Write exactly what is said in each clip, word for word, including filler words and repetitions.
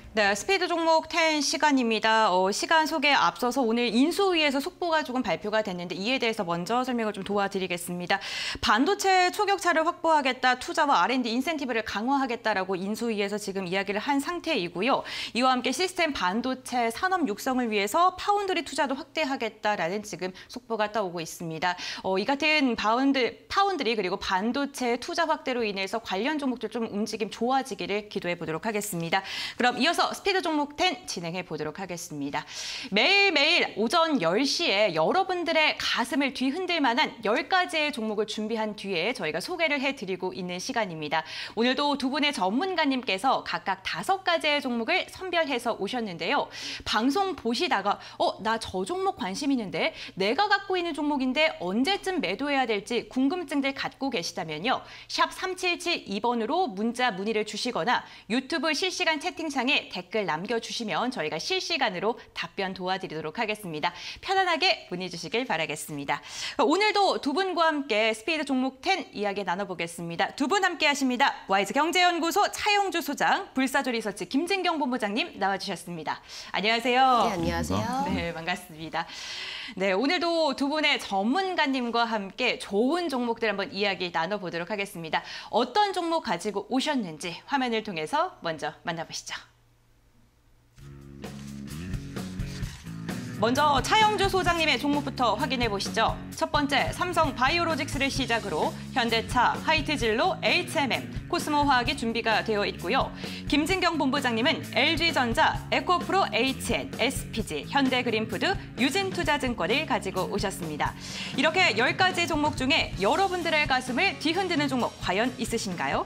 네, 스피드 종목 텐 시간입니다. 어, 시간 소개에 앞서서 오늘 인수위에서 속보가 조금 발표가 됐는데 이에 대해서 먼저 설명을 좀 도와드리겠습니다. 반도체 초격차를 확보하겠다, 투자와 알 앤 디 인센티브를 강화하겠다라고 인수위에서 지금 이야기를 한 상태이고요. 이와 함께 시스템 반도체 산업 육성을 위해서 파운드리 투자도 확대하겠다라는 지금 속보가 떠오고 있습니다. 어, 이 같은 파운드, 파운드리 그리고 반도체 투자 확대로 인해서 관련 종목들 좀 움직임 좋아지기를 기도해 보도록 하겠습니다. 그럼 이어서 스피드 종목 텐 진행해 보도록 하겠습니다. 매일매일 오전 열 시에 여러분들의 가슴을 뒤흔들 만한 열 가지의 종목을 준비한 뒤에 저희가 소개를 해드리고 있는 시간입니다. 오늘도 두 분의 전문가님께서 각각 다섯 가지의 종목을 선별해서 오셨는데요. 방송 보시다가 어, 나 저 종목 관심 있는데 내가 갖고 있는 종목인데 언제쯤 매도해야 될지 궁금증들 갖고 계시다면요. 샵 삼칠칠이 번으로 문자 문의를 주시거나 유튜브 실시간 채팅창에 댓글 남겨주시면 저희가 실시간으로 답변 도와드리도록 하겠습니다. 편안하게 문의 주시길 바라겠습니다. 오늘도 두 분과 함께 스피드 종목 텐 이야기 나눠보겠습니다. 두 분 함께 하십니다. 와이즈 경제연구소 차영주 소장, 불사조 리서치 김진경 본부장님 나와주셨습니다. 안녕하세요. 네, 안녕하세요. 네, 반갑습니다. 네, 오늘도 두 분의 전문가님과 함께 좋은 종목들 한번 이야기 나눠보도록 하겠습니다. 어떤 종목 가지고 오셨는지 화면을 통해서 먼저 만나보시죠. 먼저 차영주 소장님의 종목부터 확인해 보시죠. 첫 번째, 삼성 바이오로직스를 시작으로 현대차, 하이트진로, 에이치 엠 엠, 코스모화학이 준비가 되어 있고요. 김진경 본부장님은 엘지전자, 에코프로 에이치 엔, 에스 피 지, 현대그린푸드, 유진투자증권을 가지고 오셨습니다. 이렇게 열 가지 종목 중에 여러분들의 가슴을 뒤흔드는 종목 과연 있으신가요?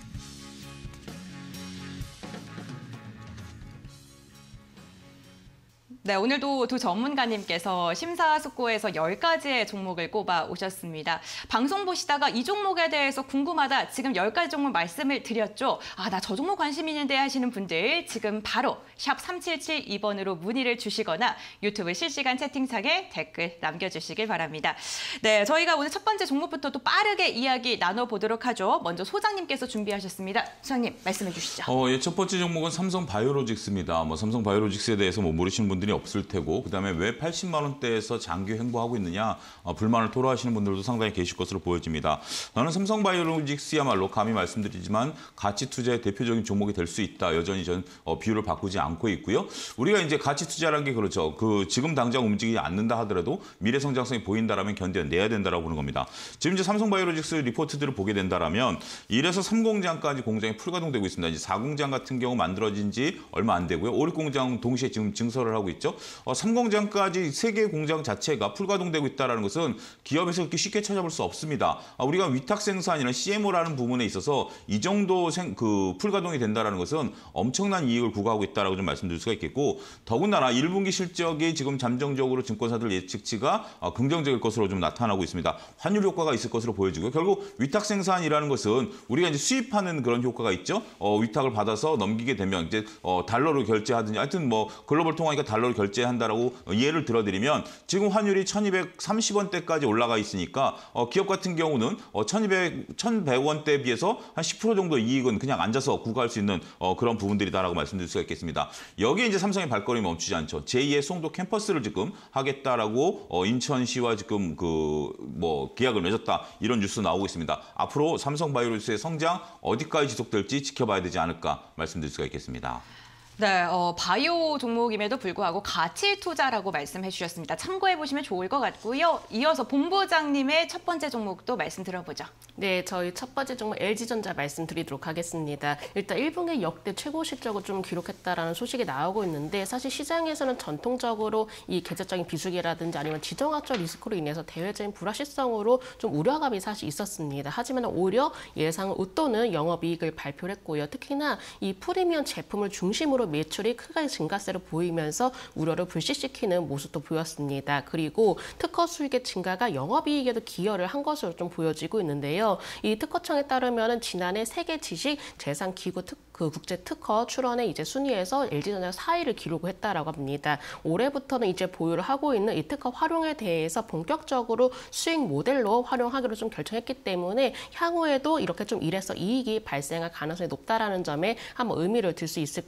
네, 오늘도 두 전문가님께서 심사숙고해서 열 가지의 종목을 꼽아 오셨습니다. 방송 보시다가 이 종목에 대해서 궁금하다, 지금 열 가지 종목 말씀을 드렸죠. 아, 나 저 종목 관심 있는데 하시는 분들 지금 바로 샵 삼칠칠이 번으로 문의를 주시거나 유튜브 실시간 채팅창에 댓글 남겨주시길 바랍니다. 네, 저희가 오늘 첫 번째 종목부터 또 빠르게 이야기 나눠보도록 하죠. 먼저 소장님께서 준비하셨습니다. 소장님, 말씀해 주시죠. 어, 예, 첫 번째 종목은 삼성 바이오로직스입니다. 뭐 삼성 바이오로직스에 대해서 뭐 모르시는 분들이 없을 테고, 그다음에 왜 팔십만 원대에서 장기 횡보하고 있느냐 어, 불만을 토로하시는 분들도 상당히 계실 것으로 보여집니다. 저는 삼성 바이오로직스야말로 감히 말씀드리지만 가치 투자의 대표적인 종목이 될 수 있다. 여전히 전 어, 비율을 바꾸지 않고 있고요. 우리가 이제 가치 투자라는 게 그렇죠. 그 지금 당장 움직이지 않는다 하더라도 미래 성장성이 보인다라면 견뎌내야 된다라고 보는 겁니다. 지금 이제 삼성 바이오로직스 리포트들을 보게 된다라면 일에서 삼 공장까지 공장이 풀가동되고 있습니다. 이제 사 공장 같은 경우 만들어진 지 얼마 안 되고요. 오, 육 공장 동시에 지금 증설을 하고 있죠. 어, 삼 공장까지 세 개의 공장 자체가 풀가동되고 있다는 것은 기업에서 그렇게 쉽게 찾아볼 수 없습니다. 아, 우리가 위탁 생산이나 씨 엠 오라는 부분에 있어서 이 정도 생, 그 풀가동이 된다는 것은 엄청난 이익을 구가하고 있다고 좀 말씀드릴 수가 있겠고, 더군다나 일 분기 실적이 지금 잠정적으로 증권사들 예측치가 어, 긍정적일 것으로 좀 나타나고 있습니다. 환율 효과가 있을 것으로 보여지고요. 결국 위탁 생산이라는 것은 우리가 이제 수입하는 그런 효과가 있죠. 어, 위탁을 받아서 넘기게 되면 이제 어, 달러로 결제하든지 하여튼 뭐 글로벌 통화니까 달러로 결제한다라고 예를 들어드리면 지금 환율이 천이백삼십 원대까지 올라가 있으니까 어, 기업 같은 경우는 어, 천이백, 천백 원대에 비해서 한 십 퍼센트 정도 이익은 그냥 앉아서 구가할 수 있는 어, 그런 부분들이다라고 말씀드릴 수가 있겠습니다. 여기에 이제 삼성의 발걸음이 멈추지 않죠. 제이의 송도 캠퍼스를 지금 하겠다라고 어, 인천시와 지금 그 뭐 계약을 맺었다, 이런 뉴스 나오고 있습니다. 앞으로 삼성 바이오로직스의 성장 어디까지 지속될지 지켜봐야 되지 않을까 말씀드릴 수가 있겠습니다. 네, 어, 바이오 종목임에도 불구하고 가치 투자라고 말씀해 주셨습니다. 참고해 보시면 좋을 것 같고요. 이어서 본부장님의 첫 번째 종목도 말씀 들어보죠. 네, 저희 첫 번째 종목 엘지전자 말씀드리도록 하겠습니다. 일단 일 분기 역대 최고 실적을 좀 기록했다라는 소식이 나오고 있는데, 사실 시장에서는 전통적으로 이 계절적인 비수기라든지 아니면 지정학적 리스크로 인해서 대외적인 불확실성으로 좀 우려감이 사실 있었습니다. 하지만 오히려 예상을 웃도는 영업이익을 발표를 했고요. 특히나 이 프리미엄 제품을 중심으로 매출이 크게 증가세로 보이면서 우려를 불식시키는 모습도 보였습니다. 그리고 특허 수익의 증가가 영업이익에도 기여를 한 것으로 좀 보여지고 있는데요. 이 특허청에 따르면 지난해 세계 지식 재산 기구 특 그 국제 특허 출원의 이제 순위에서 엘지전자 사 위를 기록을 했다라고 합니다. 올해부터는 이제 보유를 하고 있는 이 특허 활용에 대해서 본격적으로 수익 모델로 활용하기로 좀 결정했기 때문에 향후에도 이렇게 좀 일에서 이익이 발생할 가능성이 높다라는 점에 한번 의미를 둘 수 있을 것 같습니다.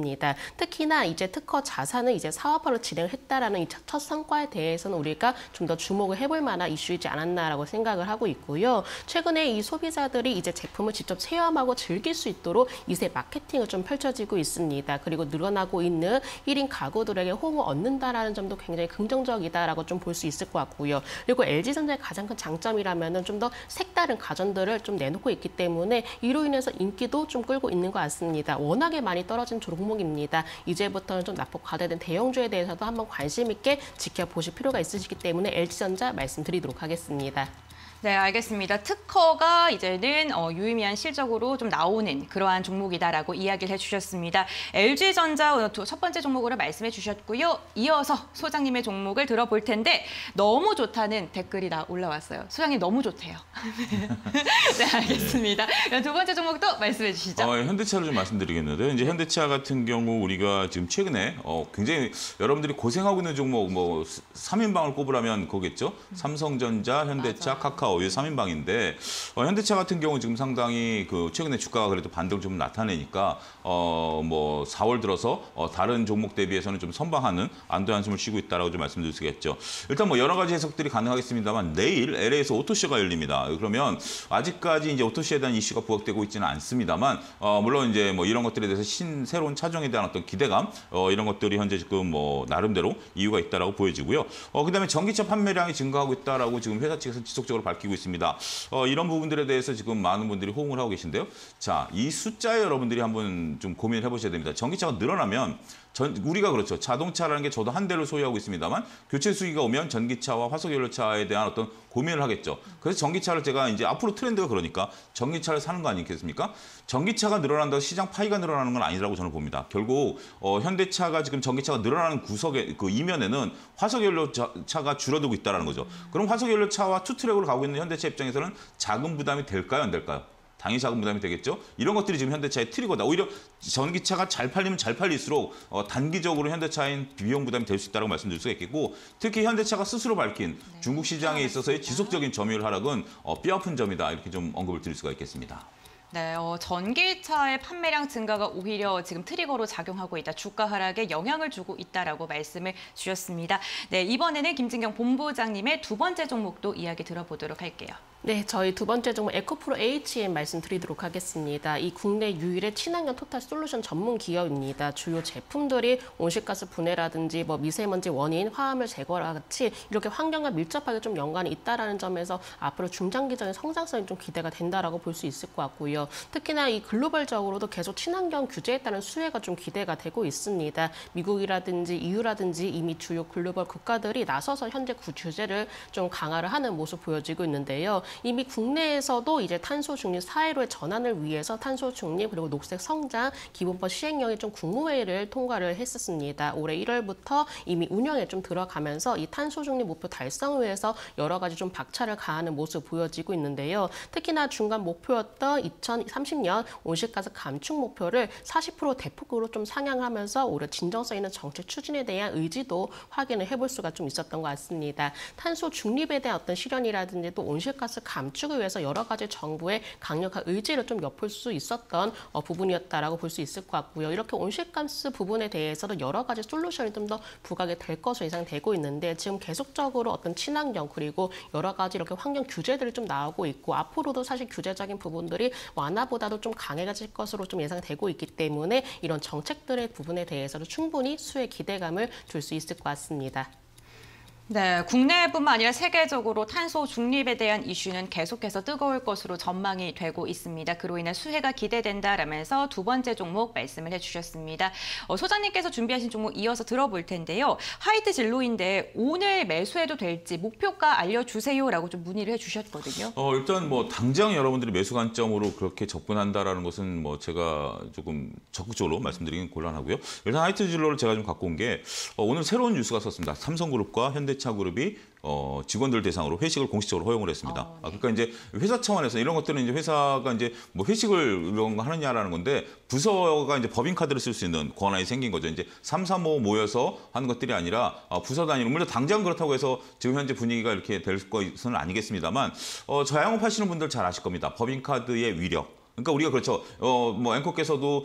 있습니다. 특히나 이제 특허 자산을 이제 사업화로 진행했다라는 이 첫 성과에 대해서는 우리가 좀 더 주목을 해볼 만한 이슈이지 않았나라고 생각을 하고 있고요. 최근에 이 소비자들이 이제 제품을 직접 체험하고 즐길 수 있도록 이세 마케팅을 좀 펼쳐지고 있습니다. 그리고 늘어나고 있는 일 인 가구들에게 호응을 얻는다라는 점도 굉장히 긍정적이다라고 좀 볼 수 있을 것 같고요. 그리고 엘지전자의 가장 큰 장점이라면은 좀 더 색다른 가전들을 좀 내놓고 있기 때문에 이로 인해서 인기도 좀 끌고 있는 것 같습니다. 워낙에 많이 떨어진 종목입니다. 이제부터는 좀 낙폭 과대된 대형주에 대해서도 한번 관심 있게 지켜보실 필요가 있으시기 때문에 엘지전자 말씀드리도록 하겠습니다. 네, 알겠습니다. 특허가 이제는 어, 유의미한 실적으로 좀 나오는 그러한 종목이다라고 이야기를 해주셨습니다. 엘지전자 첫 번째 종목으로 말씀해 주셨고요. 이어서 소장님의 종목을 들어볼 텐데 너무 좋다는 댓글이 나 올라왔어요. 소장님 너무 좋대요. 네, 알겠습니다. 두 번째 종목도 말씀해 주시죠. 어, 현대차를 좀 말씀드리겠는데요. 이제 현대차 같은 경우 우리가 지금 최근에 어, 굉장히 여러분들이 고생하고 있는 종목 뭐 삼 인방을 꼽으라면 거겠죠. 삼성전자, 현대차, 맞아. 카카오. 이 삼 인방인데 어, 현대차 같은 경우 지금 상당히 그 최근에 주가가 그래도 반등을 좀 나타내니까 어, 뭐 사월 들어서 어, 다른 종목 대비해서는 좀 선방하는 안도의 한숨을 쉬고 있다라고 좀 말씀드릴 수 있겠죠. 일단 뭐 여러 가지 해석들이 가능하겠습니다만 내일 엘에이에서 오토쇼가 열립니다. 그러면 아직까지 이제 오토쇼에 대한 이슈가 부각되고 있지는 않습니다만 어, 물론 이제 뭐 이런 것들에 대해서 신 새로운 차종에 대한 어떤 기대감 어, 이런 것들이 현재 지금 뭐 나름대로 이유가 있다라고 보여지고요. 어, 그다음에 전기차 판매량이 증가하고 있다라고 지금 회사 측에서 지속적으로 밝히고 있습니다. 어, 이런 부분들에 대해서 지금 많은 분들이 호응을 하고 계신데요. 자, 이 숫자에 여러분들이 한번 좀 고민을 해보셔야 됩니다. 전기차가 늘어나면 전, 우리가 그렇죠. 자동차라는 게 저도 한 대를 소유하고 있습니다만 교체 수기가 오면 전기차와 화석연료차에 대한 어떤 고민을 하겠죠. 그래서 전기차를 제가 이제 앞으로 트렌드가 그러니까 전기차를 사는 거 아니겠습니까? 전기차가 늘어난다고 시장 파이가 늘어나는 건 아니라고 저는 봅니다. 결국 어, 현대차가 지금 전기차가 늘어나는 구석의 그 이면에는 화석연료차가 줄어들고 있다는 거죠. 그럼 화석연료차와 투트랙으로 가고 있는 현대차 입장에서는 자금 부담이 될까요? 안 될까요? 당연히 자금 부담이 되겠죠. 이런 것들이 지금 현대차의 트리거다. 오히려 전기차가 잘 팔리면 잘 팔릴수록 어, 단기적으로 현대차인 비용 부담이 될 수 있다고 말씀드릴 수가 있겠고 특히 현대차가 스스로 밝힌 네. 중국 시장에 있어서의 지속적인 점유율 하락은 어, 뼈아픈 점이다. 이렇게 좀 언급을 드릴 수가 있겠습니다. 네, 어, 전기차의 판매량 증가가 오히려 지금 트리거로 작용하고 있다. 주가 하락에 영향을 주고 있다라고 말씀을 주셨습니다. 네, 이번에는 김진경 본부장님의 두 번째 종목도 이야기 들어보도록 할게요. 네, 저희 두 번째 종목 에코프로 에이치엠 말씀드리도록 하겠습니다. 이 국내 유일의 친환경 토탈 솔루션 전문 기업입니다. 주요 제품들이 온실가스 분해라든지 뭐 미세먼지 원인, 화합물 제거와 같이 이렇게 환경과 밀접하게 좀 연관이 있다라는 점에서 앞으로 중장기적인 성장성이 좀 기대가 된다라고 볼 수 있을 것 같고요. 특히나 이 글로벌적으로도 계속 친환경 규제에 따른 수혜가 좀 기대가 되고 있습니다. 미국이라든지 이유라든지 이미 주요 글로벌 국가들이 나서서 현재 규제를 좀 강화를 하는 모습 보여지고 있는데요. 이미 국내에서도 이제 탄소 중립 사회로의 전환을 위해서 탄소 중립 그리고 녹색 성장 기본법 시행령이 좀 국무회의를 통과를 했었습니다. 올해 일월부터 이미 운영에 좀 들어가면서 이 탄소 중립 목표 달성을 위해서 여러 가지 좀 박차를 가하는 모습 보여지고 있는데요. 특히나 중간 목표였던 이천삼십 년 온실가스 감축 목표를 사십 퍼센트 대폭으로 좀 상향하면서 올해 진정성 있는 정책 추진에 대한 의지도 확인을 해볼 수가 좀 있었던 것 같습니다. 탄소 중립에 대한 어떤 실현이라든지 또 온실가스 감축을 위해서 여러 가지 정부의 강력한 의지를 좀 엿볼 수 있었던 어, 부분이었다라고 볼 수 있을 것 같고요. 이렇게 온실가스 부분에 대해서도 여러 가지 솔루션이 좀 더 부각이 될 것으로 예상되고 있는데 지금 계속적으로 어떤 친환경 그리고 여러 가지 이렇게 환경 규제들이 좀 나오고 있고 앞으로도 사실 규제적인 부분들이 완화보다도 좀 강해질 것으로 좀 예상되고 있기 때문에 이런 정책들의 부분에 대해서도 충분히 수혜 기대감을 줄 수 있을 것 같습니다. 네, 국내뿐만 아니라 세계적으로 탄소 중립에 대한 이슈는 계속해서 뜨거울 것으로 전망이 되고 있습니다. 그로 인한 수혜가 기대된다라면서 두 번째 종목 말씀을 해주셨습니다. 어, 소장님께서 준비하신 종목 이어서 들어볼 텐데요. 하이트 진로인데 오늘 매수해도 될지 목표가 알려주세요라고 좀 문의를 해주셨거든요. 어, 일단 뭐 당장 여러분들이 매수 관점으로 그렇게 접근한다라는 것은 뭐 제가 조금 적극적으로 말씀드리긴 곤란하고요. 일단 하이트 진로를 제가 좀 갖고 온 게 어, 오늘 새로운 뉴스가 썼습니다. 삼성그룹과 현대 차 그룹이 어, 직원들 대상으로 회식을 공식적으로 허용을 했습니다. 어, 네. 아, 그러니까 이제 회사 차원에서 이런 것들은 이제 회사가 이제 뭐 회식을 이런 거 하느냐라는 건데 부서가 이제 법인 카드를 쓸 수 있는 권한이 생긴 거죠. 이제 삼삼오오 모여서 하는 것들이 아니라 어, 부서 단위로 물론 당장 그렇다고 해서 지금 현재 분위기가 이렇게 될 것은 아니겠습니다만 어, 자영업 하시는 분들 잘 아실 겁니다. 법인 카드의 위력. 그러니까 우리가 그렇죠. 어, 뭐 앵커께서도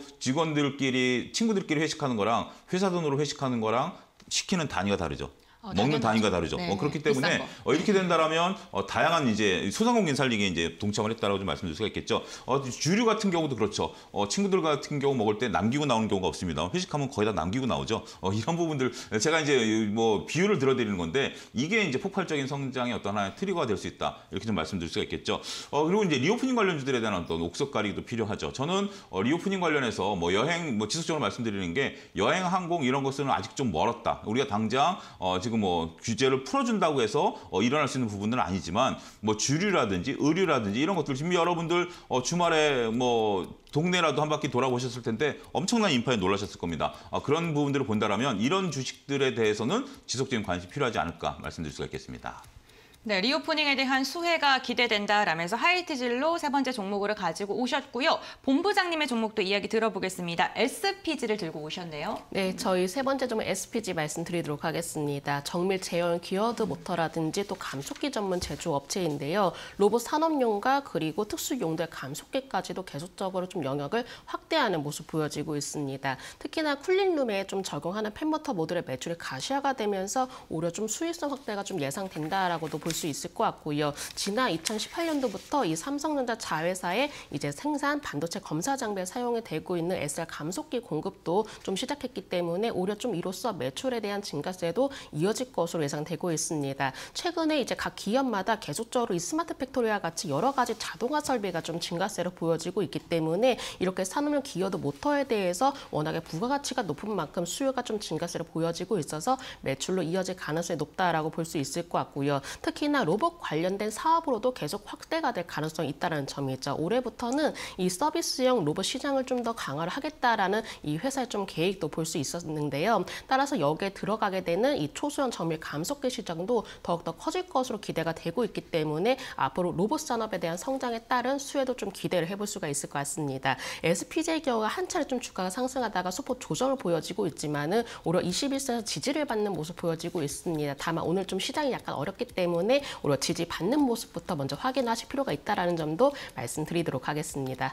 직원들끼리 친구들끼리 회식하는 거랑 회사 돈으로 회식하는 거랑 시키는 단위가 다르죠. 어, 먹는 당연하죠. 단위가 다르죠. 네, 어, 그렇기 비싼 때문에 거. 어, 이렇게 된다라면 어, 다양한 이제 소상공인 살리기에 이제 동참을 했다라고 좀 말씀드릴 수가 있겠죠. 어, 주류 같은 경우도 그렇죠. 어, 친구들 같은 경우 먹을 때 남기고 나오는 경우가 없습니다. 회식하면 거의 다 남기고 나오죠. 어, 이런 부분들 제가 이제 뭐 비유를 들어드리는 건데 이게 이제 폭발적인 성장의 어떤 하나의 트리거가 될 수 있다. 이렇게 좀 말씀드릴 수가 있겠죠. 어, 그리고 이제 리오프닝 관련주들에 대한 어떤 옥석 가리기도 필요하죠. 저는 어, 리오프닝 관련해서 뭐 여행 뭐 지속적으로 말씀드리는 게 여행 항공 이런 것은 아직 좀 멀었다. 우리가 당장 어, 지금 뭐 규제를 풀어준다고 해서 어, 일어날 수 있는 부분은 아니지만 뭐 주류라든지 의류라든지 이런 것들 지금 여러분들 어, 주말에 뭐 동네라도 한 바퀴 돌아보셨을 텐데 엄청난 인파에 놀라셨을 겁니다. 어, 그런 부분들을 본다라면 이런 주식들에 대해서는 지속적인 관심이 필요하지 않을까 말씀드릴 수가 있겠습니다. 네, 리오프닝에 대한 수혜가 기대된다라면서 하이트질로 세 번째 종목으로 가지고 오셨고요. 본부장님의 종목도 이야기 들어보겠습니다. 에스피지를 들고 오셨네요. 네, 저희 세 번째 종목 에스피지 말씀드리도록 하겠습니다. 정밀 제어용 기어드 모터라든지 또 감속기 전문 제조업체인데요. 로봇 산업용과 그리고 특수 용도의 감속기까지도 계속적으로 좀 영역을 확대하는 모습 보여지고 있습니다. 특히나 쿨링룸에 좀 적용하는 팬모터 모듈의 매출이 가시화가 되면서 오히려 좀 수익성 확대가 좀 예상된다라고도 볼 수 있을 것 같고요. 지난 이천십팔 년도부터 이 삼성전자 자회사에 이제 생산 반도체 검사 장비에 사용이 되고 있는 에스알 감속기 공급도 좀 시작했기 때문에 오히려 좀 이로써 매출에 대한 증가세도 이어질 것으로 예상되고 있습니다. 최근에 이제 각 기업마다 계속적으로 이 스마트 팩토리와 같이 여러 가지 자동화 설비가 좀 증가세로 보여지고 있기 때문에 이렇게 산업용 기어드 모터에 대해서 워낙에 부가가치가 높은 만큼 수요가 좀 증가세로 보여지고 있어서 매출로 이어질 가능성이 높다라고 볼 수 있을 것 같고요. 특히 특히나 로봇 관련된 사업으로도 계속 확대가 될 가능성이 있다는 점이죠. 올해부터는 이 서비스형 로봇 시장을 좀 더 강화를 하겠다라는 이 회사의 좀 계획도 볼 수 있었는데요. 따라서 여기에 들어가게 되는 이 초소형 정밀 감속기 시장도 더욱더 커질 것으로 기대가 되고 있기 때문에 앞으로 로봇 산업에 대한 성장에 따른 수혜도 좀 기대를 해볼 수가 있을 것 같습니다. 에스피지의 경우가 한 차례 좀 주가가 상승하다가 소폭 조정을 보여지고 있지만은 오히려 이십일 선에서 지지를 받는 모습 보여지고 있습니다. 다만 오늘 좀 시장이 약간 어렵기 때문에 오히려 지지받는 모습부터 먼저 확인하실 필요가 있다는 점도 말씀드리도록 하겠습니다.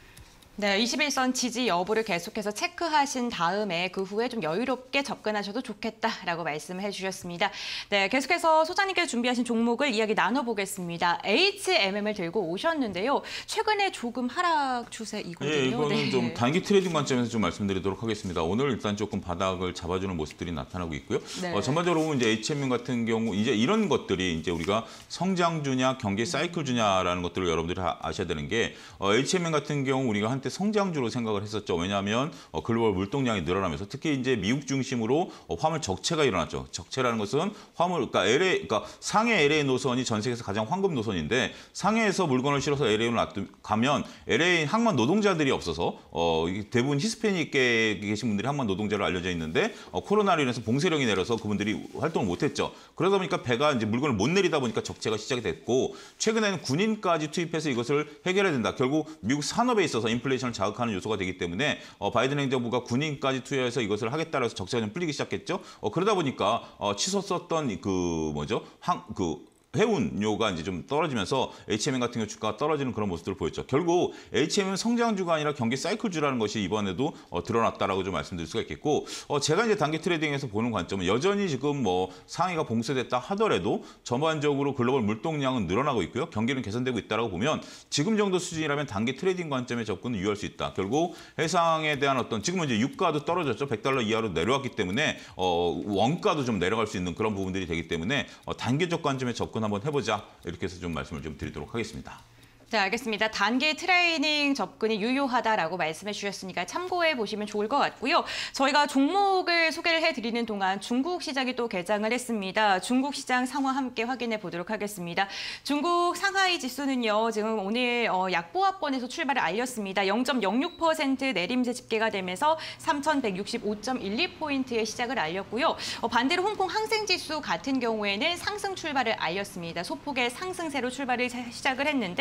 네, 이십일 선 지지 여부를 계속해서 체크하신 다음에 그 후에 좀 여유롭게 접근하셔도 좋겠다라고 말씀해 주셨습니다. 네, 계속해서 소장님께서 준비하신 종목을 이야기 나눠보겠습니다. 에이치엠엠을 들고 오셨는데요. 최근에 조금 하락 추세이거든요. 예, 이거는 네. 좀 단기 트레이딩 관점에서 좀 말씀드리도록 하겠습니다. 오늘 일단 조금 바닥을 잡아주는 모습들이 나타나고 있고요. 네. 어, 전반적으로 보면 이제 에이치엠엠 같은 경우 이제 이런 것들이 이제 우리가 성장주냐 경기 사이클주냐라는 것들을 여러분들이 아셔야 되는 게 어, 에이치엠엠 같은 경우 우리가 한 성장주로 생각을 했었죠. 왜냐하면 어, 글로벌 물동량이 늘어나면서 특히 이제 미국 중심으로 어, 화물 적체가 일어났죠. 적체라는 것은 화물, 그러니까 엘에이, 그러니까 상해 엘에이 노선이 전 세계에서 가장 황급 노선인데 상해에서 물건을 실어서 엘에이로 가면 엘에이 항만 노동자들이 없어서 어, 대부분 히스패닉계 계신 분들이 항만 노동자로 알려져 있는데 어, 코로나로 인해서 봉쇄령이 내려서 그분들이 활동을 못했죠. 그러다 보니까 배가 이제 물건을 못 내리다 보니까 적체가 시작이 됐고 최근에는 군인까지 투입해서 이것을 해결해야 된다. 결국 미국 산업에 있어서 인플레이션을 자극하는 요소가 되기 때문에 어, 바이든 행정부가 군인까지 투여해서 이것을 하겠다고 해서 적체가 좀 풀리기 시작했죠. 어, 그러다 보니까 어, 치솟았던 그 뭐죠? 항, 그 해운료가 이제 좀 떨어지면서 에이치엠엠 같은 경우 주가가 떨어지는 그런 모습들을 보였죠. 결국 에이치엠엠은 성장주가 아니라 경기 사이클주라는 것이 이번에도 어, 드러났다라고 좀 말씀드릴 수가 있겠고, 어, 제가 이제 단기 트레이딩에서 보는 관점은 여전히 지금 뭐 상위가 봉쇄됐다 하더라도 전반적으로 글로벌 물동량은 늘어나고 있고요. 경기는 개선되고 있다라고 보면 지금 정도 수준이라면 단기 트레이딩 관점의 접근은 유효할 수 있다. 결국 해상에 대한 어떤 지금은 이제 유가도 떨어졌죠. 백 달러 이하로 내려왔기 때문에 어, 원가도 좀 내려갈 수 있는 그런 부분들이 되기 때문에 어, 단기적 관점의 접근 한번 해보자 이렇게 해서 좀 말씀을 좀 드리도록 하겠습니다. 네, 알겠습니다. 단기 트레이닝 접근이 유효하다라고 말씀해 주셨으니까 참고해 보시면 좋을 것 같고요. 저희가 종목을 소개를 해드리는 동안 중국 시장이 또 개장을 했습니다. 중국 시장 상황 함께 확인해 보도록 하겠습니다. 중국 상하이 지수는요, 지금 오늘 어, 약보합권에서 출발을 알렸습니다. 영 점 영육 퍼센트 내림세 집계가 되면서 삼천백육십오 점 일이 포인트의 시작을 알렸고요. 어, 반대로 홍콩 항생지수 같은 경우에는 상승 출발을 알렸습니다. 소폭의 상승세로 출발을 시작을 했는데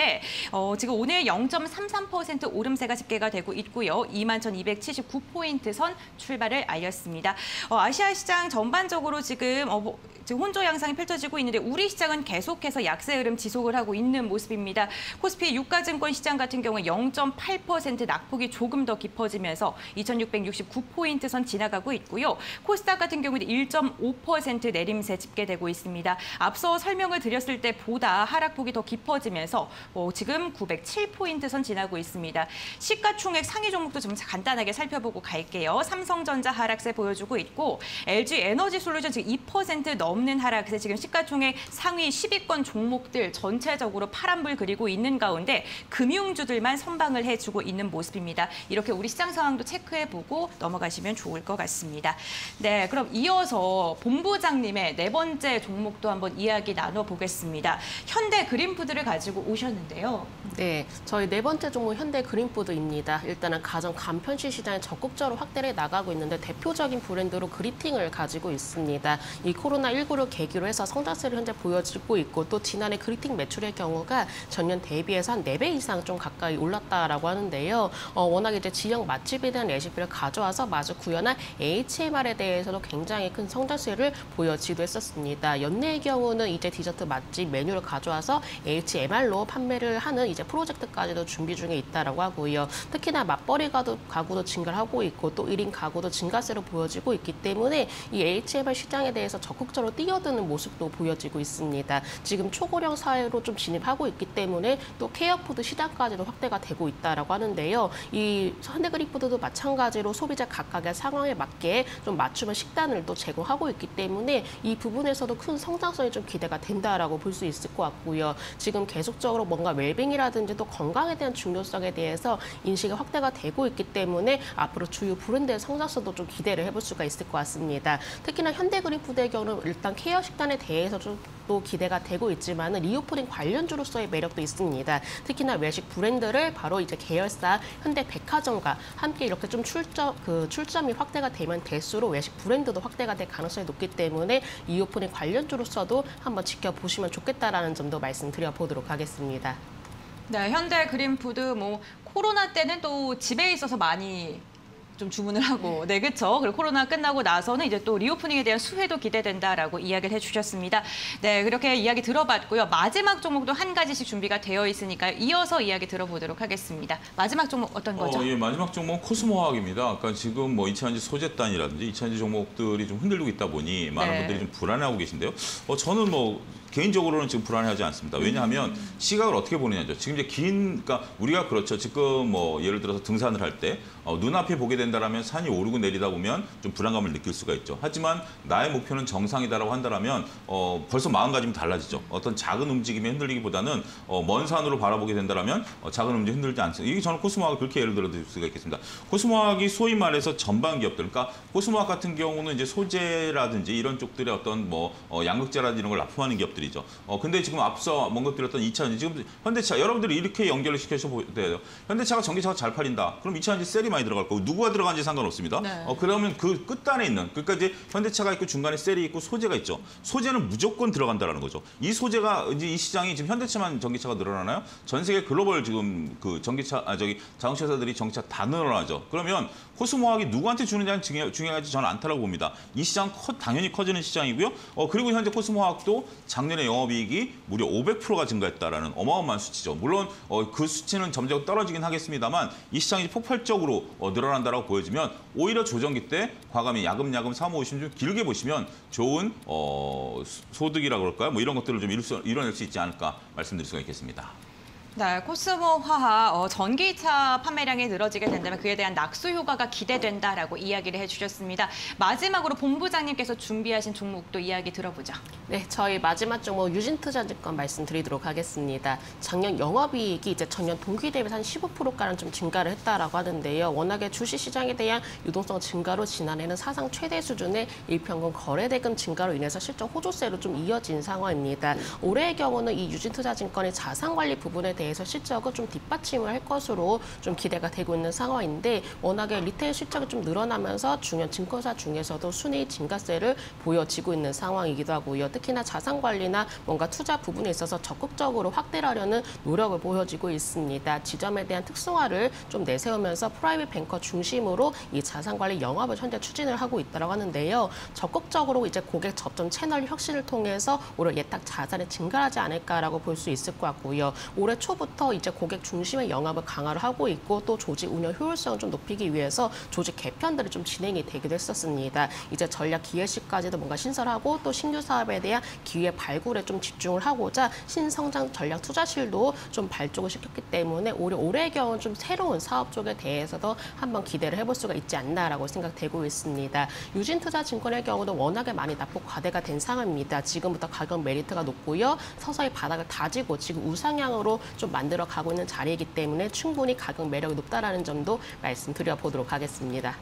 어, 지금 오늘 영 점 삼삼 퍼센트 오름세가 집계가 되고 있고요. 이만 천이백칠십구 포인트 선 출발을 알렸습니다. 어, 아시아 시장 전반적으로 지금 어, 뭐, 지금 혼조 양상이 펼쳐지고 있는데 우리 시장은 계속해서 약세 흐름 지속을 하고 있는 모습입니다. 코스피 유가증권 시장 같은 경우 영 점 팔 퍼센트 낙폭이 조금 더 깊어지면서 이천육백육십구 포인트 선 지나가고 있고요. 코스닥 같은 경우도 일 점 오 퍼센트 내림세 집계되고 있습니다. 앞서 설명을 드렸을 때보다 하락폭이 더 깊어지면서 어, 지금 구백칠 포인트 선 지나고 있습니다. 시가총액 상위 종목도 좀 간단하게 살펴보고 갈게요. 삼성전자 하락세 보여주고 있고 엘지에너지솔루션 지금 이 퍼센트 넘는 하락세, 지금 시가총액 상위 십 위권 종목들 전체적으로 파란불 그리고 있는 가운데 금융주들만 선방을 해주고 있는 모습입니다. 이렇게 우리 시장 상황도 체크해보고 넘어가시면 좋을 것 같습니다. 네, 그럼 이어서 본부장님의 네 번째 종목도 한번 이야기 나눠보겠습니다. 현대그린푸드를 가지고 오셨는데요. 네, 저희 네 번째 종목 현대그린푸드입니다. 일단은 가정 간편식 시장에 적극적으로 확대를 나가고 있는데 대표적인 브랜드로 그리팅을 가지고 있습니다. 이 코로나십구를 계기로 해서 성장세를 현재 보여주고 있고 또 지난해 그리팅 매출의 경우가 전년 대비해서 한 네 배 이상 좀 가까이 올랐다라고 하는데요. 어, 워낙 이제 지역 맛집에 대한 레시피를 가져와서 마저 구현한 에이치엠알에 대해서도 굉장히 큰 성장세를 보여지기도 했었습니다. 연내의 경우는 이제 디저트 맛집 메뉴를 가져와서 에이치엠알로 판매를 하는 이제 프로젝트까지도 준비 중에 있다라고 하고요. 특히나 맞벌이 가구도 증가를 하고 있고 또 일 인 가구도 증가세로 보여지고 있기 때문에 이 에이치엠알 시장에 대해서 적극적으로 뛰어드는 모습도 보여지고 있습니다. 지금 초고령 사회로 좀 진입하고 있기 때문에 또 케어푸드 시장까지도 확대가 되고 있다라고 하는데요. 이 현대그린푸드도 마찬가지로 소비자 각각의 상황에 맞게 좀 맞춤형 식단을 또 제공하고 있기 때문에 이 부분에서도 큰 성장성이 좀 기대가 된다라고 볼 수 있을 것 같고요. 지금 계속적으로 뭔가 웰빙이라든지 또 건강에 대한 중요성에 대해서 인식이 확대가 되고 있기 때문에 앞으로 주요 브랜드의 성장성도 좀 기대를 해볼 수가 있을 것 같습니다. 특히나 현대그린푸드의 경우는 일단 케어 식단에 대해서 좀 또 기대가 되고 있지만은 리오프닝 관련주로서의 매력도 있습니다. 특히나 외식 브랜드를 바로 이제 계열사 현대백화점과 함께 이렇게 좀 출점 그 출점이 확대가 되면 될수록 외식 브랜드도 확대가 될 가능성이 높기 때문에 리오프닝 관련주로서도 한번 지켜보시면 좋겠다라는 점도 말씀드려 보도록 하겠습니다. 네, 현대그린푸드 뭐 코로나 때는 또 집에 있어서 많이 좀 주문을 하고, 네, 그렇죠. 그리고 코로나 끝나고 나서는 이제 또 리오프닝에 대한 수혜도 기대된다라고 이야기를 해주셨습니다. 네, 그렇게 이야기 들어봤고요. 마지막 종목도 한 가지씩 준비가 되어 있으니까 이어서 이야기 들어보도록 하겠습니다. 마지막 종목 어떤 거죠? 어, 예, 마지막 종목 코스모화학입니다. 그러니까 지금 뭐 이차전지 소재단이라든지 이차전지 종목들이 좀 흔들리고 있다 보니 많은 네. 분들이 좀 불안해하고 계신데요. 어, 저는 뭐 개인적으로는 지금 불안해하지 않습니다. 왜냐하면 음. 시각을 어떻게 보느냐죠. 지금 이제 긴, 그러니까 우리가 그렇죠. 지금 뭐 예를 들어서 등산을 할 때 어, 눈앞에 보게 된다라면 산이 오르고 내리다 보면 좀 불안감을 느낄 수가 있죠. 하지만 나의 목표는 정상이다라고 한다라면 어, 벌써 마음가짐이 달라지죠. 어떤 작은 움직임에 흔들리기보다는 어, 먼 산으로 바라보게 된다라면 어, 작은 움직임 흔들지 않습니다. 이게 저는 코스모화학 그렇게 예를 들어 드릴 수가 있겠습니다. 코스모화학이 소위 말해서 전방 기업들, 그러니까 코스모화학 같은 경우는 이제 소재라든지 이런 쪽들의 어떤 뭐 어, 양극재라든지 이런 걸 납품하는 기업들이죠. 어, 근데 지금 앞서 언급드렸던 이차전지, 지금 현대차, 여러분들이 이렇게 연결을 시켜서 보야 돼요. 현대차가 전기차가 잘 팔린다. 그럼 이차전지 셀이 많이 들어갈 거고 누구가 들어간지 상관없습니다. 네. 어, 그러면 그 끝단에 있는, 그러니까 이제 현대차가 있고 중간에 셀이 있고 소재가 있죠. 소재는 무조건 들어간다라는 거죠. 이 소재가 이제 이 시장이 지금 현대차만 전기차가 늘어나나요? 전 세계 글로벌 지금 그 전기차, 아 저기 자동차 회사들이 전기차 다 늘어나죠. 그러면 코스모화학이 누구한테 주느냐는 중요, 중요하지 저는 않다라고 봅니다. 이 시장 커, 당연히 커지는 시장이고요. 어, 그리고 현재 코스모화학도 작년에 영업이익이 무려 오백 퍼센트가 증가했다라는 어마어마한 수치죠. 물론 어, 그 수치는 점점 떨어지긴 하겠습니다만 이 시장이 폭발적으로 어, 늘어난다라고 보여지면 오히려 조정기 때 과감히 야금야금 사모으시면 좀 길게 보시면 좋은 어, 소득이라고 그럴까요? 뭐 이런 것들을 좀 이룰 수, 이뤄낼 수 있지 않을까 말씀드릴 수가 있겠습니다. 네, 코스모화학 어, 전기차 판매량이 늘어지게 된다면 그에 대한 낙수 효과가 기대된다라고 이야기를 해주셨습니다. 마지막으로 본부장님께서 준비하신 종목도 이야기 들어보죠. 네, 저희 마지막 종목 유진투자증권 말씀드리도록 하겠습니다. 작년 영업이익이 이제 전년 동기 대비해서 한 십오 퍼센트가량 좀 증가를 했다라고 하는데요. 워낙에 주식시장에 대한 유동성 증가로 지난해는 사상 최대 수준의 일평균 거래대금 증가로 인해서 실적 호조세로 좀 이어진 상황입니다. 올해의 경우는 이 유진투자증권의 자산관리 부분에 대해 대해서 실적을 좀 뒷받침을 할 것으로 좀 기대가 되고 있는 상황인데 워낙에 리테일 실적이 좀 늘어나면서 중요한 증권사 중에서도 순이익 증가세를 보여지고 있는 상황이기도 하고요. 특히나 자산 관리나 뭔가 투자 부분에 있어서 적극적으로 확대를 하려는 노력을 보여지고 있습니다. 지점에 대한 특성화를 좀 내세우면서 프라이빗 뱅커 중심으로 이 자산 관리 영업을 현재 추진을 하고 있다고 하는데요. 적극적으로 이제 고객 접점 채널 혁신을 통해서 올해 예탁 자산이 증가하지 않을까라고 볼 수 있을 것 같고요. 올해 초부터 이제 고객 중심의 영업을 강화를 하고 있고 또 조직 운영 효율성을 좀 높이기 위해서 조직 개편들이 좀 진행이 되기도 했었습니다. 이제 전략 기획실까지도 뭔가 신설하고 또 신규 사업에 대한 기회 발굴에 좀 집중을 하고자 신성장 전략 투자실도 좀 발족을 시켰기 때문에 올해 올해경은 좀 새로운 사업 쪽에 대해서도 한번 기대를 해볼 수가 있지 않나라고 생각되고 있습니다. 유진투자증권의 경우도 워낙에 많이 납폭 과대가 된 상황입니다. 지금부터 가격 메리트가 높고요. 서서히 바닥을 다지고 지금 우상향으로 좀 만들어 가고 있는 자리이기 때문에 충분히 가격 매력이 높다라는 점도 말씀드려 보도록 하겠습니다.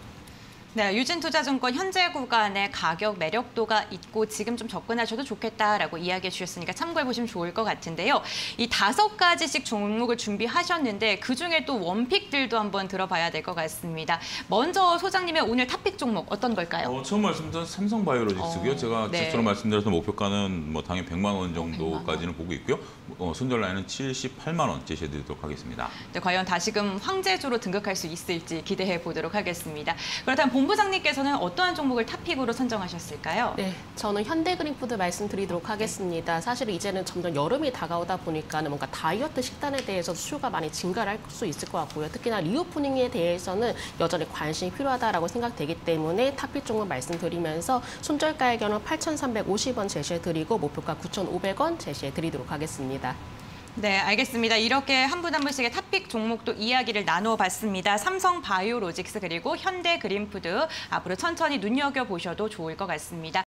네, 유진투자증권 현재 구간에 가격 매력도가 있고 지금 좀 접근하셔도 좋겠다라고 이야기해 주셨으니까 참고해 보시면 좋을 것 같은데요. 이 다섯 가지씩 종목을 준비하셨는데 그중에 또 원픽들도 한번 들어봐야 될 것 같습니다. 먼저 소장님의 오늘 탑픽 종목 어떤 걸까요? 어, 처음 말씀드린 삼성바이오로직스고요. 어, 제가 네. 직전에 말씀드려서 목표가는 뭐 당연히 백만 원 정도까지는 보고 있고요. 어, 손절 라인은 칠십팔만 원 제시해드리도록 하겠습니다. 네, 과연 다시금 황제주로 등극할 수 있을지 기대해 보도록 하겠습니다. 그렇다면 본부장님께서는 어떠한 종목을 탑픽으로 선정하셨을까요? 네, 저는 현대그린푸드 말씀드리도록 하겠습니다. 사실 이제는 점점 여름이 다가오다 보니까 뭔가 다이어트 식단에 대해서 수요가 많이 증가를 할 수 있을 것 같고요. 특히나 리오프닝에 대해서는 여전히 관심이 필요하다고 생각되기 때문에 탑픽 종목 말씀드리면서 손절가액은 팔천삼백오십 원 제시해드리고 목표가 구천오백 원 제시해드리도록 하겠습니다. 네, 알겠습니다. 이렇게 한 분 한 분씩의 탑픽 종목도 이야기를 나눠봤습니다. 삼성바이오로직스 그리고 현대그린푸드 앞으로 천천히 눈여겨보셔도 좋을 것 같습니다.